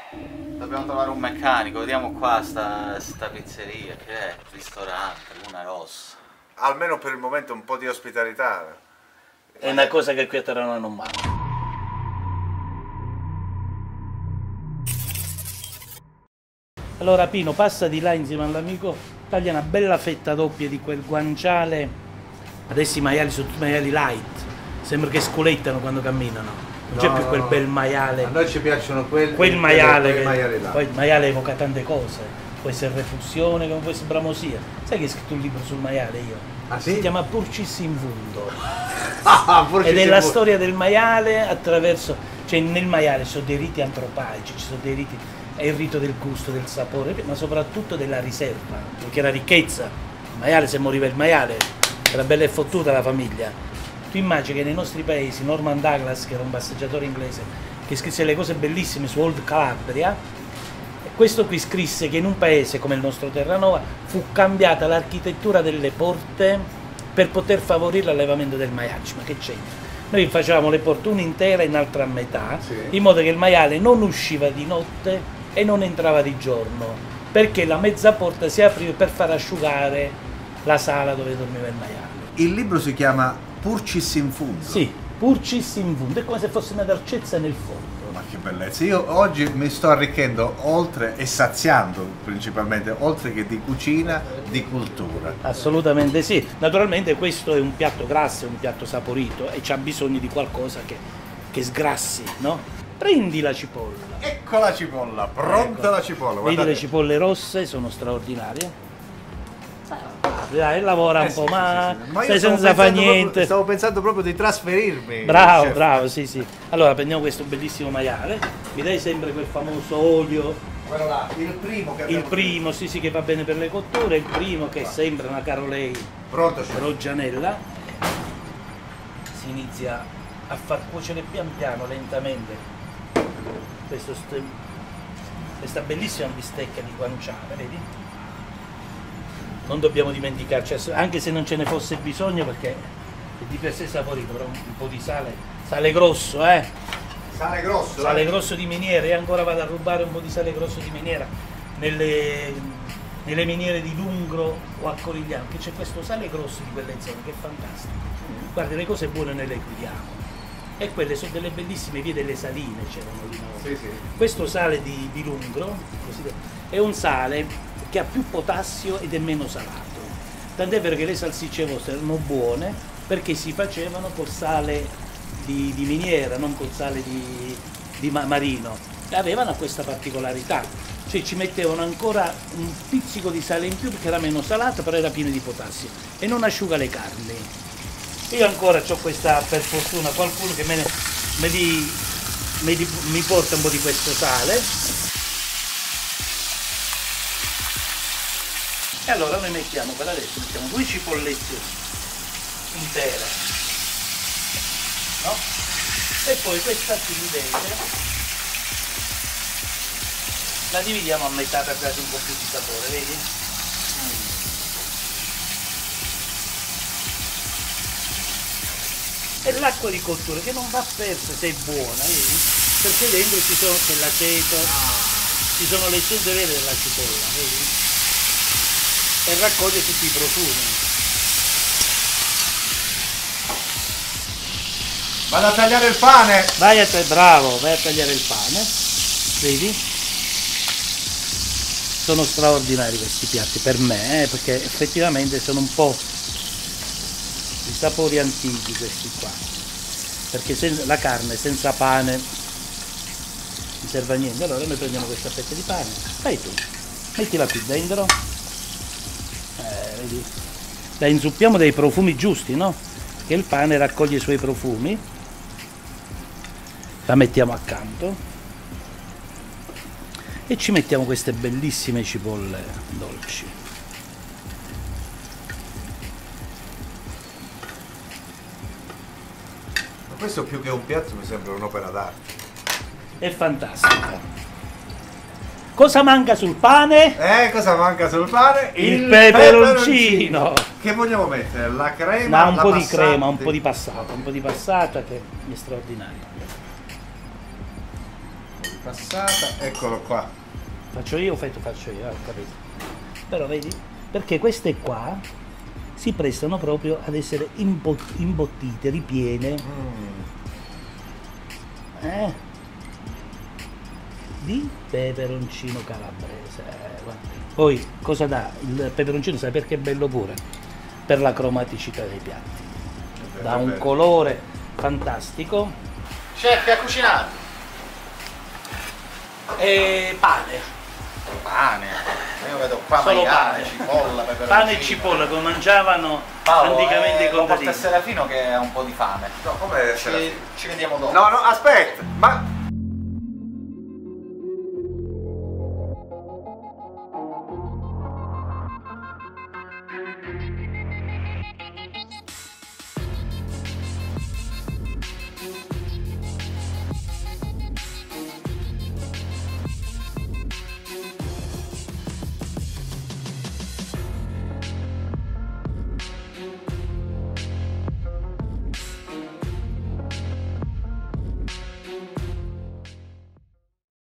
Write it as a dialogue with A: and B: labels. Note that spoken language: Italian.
A: Dobbiamo trovare un meccanico, vediamo qua sta pizzeria, che è? Ristorante, Luna Rossa.
B: Almeno per il momento un po' di ospitalità.
C: È una cosa che qui a Terranova non manca. Allora Pino, passa di là insieme all'amico, taglia una bella fetta doppia di quel guanciale. Adesso i maiali sono tutti maiali light, sembra che scolettano quando camminano. Non c'è più quel bel maiale.
B: A noi ci piacciono quel
C: maiale che
B: maiali là.
C: poi il maiale evoca tante cose. Può essere refusione, come può essere bramosia. Sai che ho scritto un libro sul maiale io?
B: Ah, sì?
C: Si chiama Purcis in Vundo.
B: Purcis
C: Ed è
B: in
C: la
B: Vundo.
C: storia del maiale attraverso. Cioè nel maiale ci sono dei riti antropaici, ci sono dei riti. È il rito del gusto, del sapore, ma soprattutto della riserva, perché la ricchezza. Il maiale, se moriva il maiale, era bella e fottuta la famiglia. Tu immagini che nei nostri paesi, Norman Douglas, che era un passeggiatore inglese, che scrisse le cose bellissime su Old Calabria, e questo qui scrisse che in un paese come il nostro Terranova fu cambiata l'architettura delle porte per poter favorire l'allevamento del maiaccio. Ma che c'entra? Noi facevamo le porte una intera e un'altra a metà,
B: Sì.
C: in modo che il maiale non usciva di notte e non entrava di giorno, perché la mezza porta si apriva per far asciugare la sala dove dormiva il maiale.
B: Il libro si chiama Purcis in Vundo.
C: Sì, Purcis in Vundo, è come se fosse una dolcezza nel fondo.
B: Ma che bellezza! Io oggi mi sto arricchendo oltre e saziando principalmente, oltre che di cucina, di cultura.
C: Assolutamente sì. Naturalmente questo è un piatto grasso, è un piatto saporito e c'ha bisogno di qualcosa che sgrassi, no? Prendi la cipolla.
B: Ecco la cipolla, pronta
C: Ecco.
B: la cipolla.
C: Vedi
B: Guardate.
C: le cipolle rosse, sono straordinarie. Dai, lavora un
B: Sì,
C: po',
B: sì,
C: ma
B: sì, sì. Ma io
C: stai
B: stavo
C: senza fa
B: pensando
C: niente.
B: proprio- stavo pensando proprio di trasferirmi.
C: Bravo,
B: chef.
C: bravo, sì, sì. Allora prendiamo questo bellissimo maiale, mi dai sempre quel famoso olio,
B: Quello là, il primo che
C: il
B: abbiamo
C: primo, sì sì, che va bene per le cotture, il primo che sembra una Carolei
B: pronto, chef.
C: roggianella. Si inizia a far cuocere pian piano, lentamente, questa bellissima bistecca di guanciale, vedi? Non dobbiamo dimenticarci, anche se non ce ne fosse bisogno, perché è di per sé saporito, però un po' di sale, sale grosso,
B: Sale grosso.
C: sale grosso di miniera, e ancora vado a rubare un po' di sale grosso di miniera nelle miniere di Lungro o a Corigliano, che c'è questo sale grosso di quelle zone che è fantastico. Guarda, le cose buone noi le cuidiamo, e quelle sono delle bellissime vie delle saline, c'erano di nuovo.
B: Sì, sì.
C: Questo sale di Lungro è un sale che ha più potassio ed è meno salato, tant'è vero che le salsicce vostre erano buone perché si facevano col sale di miniera, non col sale di marino, e avevano questa particolarità, cioè ci mettevano ancora un pizzico di sale in più perché era meno salato, però era pieno di potassio e non asciuga le carni. Io ancora ho questa, per fortuna, qualcuno che mi porta un po' di questo sale. E allora noi mettiamo, per adesso mettiamo 2 cipollette intere, no? E poi questa qui invece la dividiamo a metà per dare un po' più di sapore, vedi? E l'acqua di cottura che non va persa se è buona, vedi? Perché dentro c'è l'aceto, ci sono le essenze vere della cipolla, vedi? E raccoglie tutti i profumi.
B: Vado a tagliare il pane.
C: Bravo, vai a tagliare il pane, vedi? Sono straordinari questi piatti per me, perché effettivamente sono un po' i sapori antichi questi qua, perché la carne senza pane non serve a niente. Allora noi prendiamo questa fetta di pane, fai tu, mettila qui dentro. Vedi? La inzuppiamo dei profumi giusti, no? Che il pane raccoglie i suoi profumi. La mettiamo accanto e ci mettiamo queste bellissime cipolle dolci.
B: Ma questo più che un piatto mi sembra un'opera d'arte.
C: È fantastica. Cosa manca sul pane?
B: Cosa manca sul pane?
C: Il peperoncino.
B: Che vogliamo mettere? La crema?
C: No, un
B: la
C: po' di
B: passata?
C: crema, un po' di passata che è straordinario.
B: passata, eccolo qua.
C: Faccio io o faccio io, ho capito. Però vedi? Perché queste qua si prestano proprio ad essere imbottite, ripiene di peperoncino calabrese. Guarda. Poi cosa dà? Il peperoncino, sai perché è bello pure? Per la cromaticità dei piatti. Dà un colore fantastico.
A: Chef, che ha cucinato?
C: E pane.
A: Pane. Io vedo qua
C: Solo
A: maiale,
C: pane.
A: cipolla, peperoncino.
C: Pane e cipolla come mangiavano anticamente i
A: lo porta
C: contadini.
A: a Serafino che ha un po' di fame.
B: No, come
A: Ci vediamo dopo.
B: No, no, aspetta, ma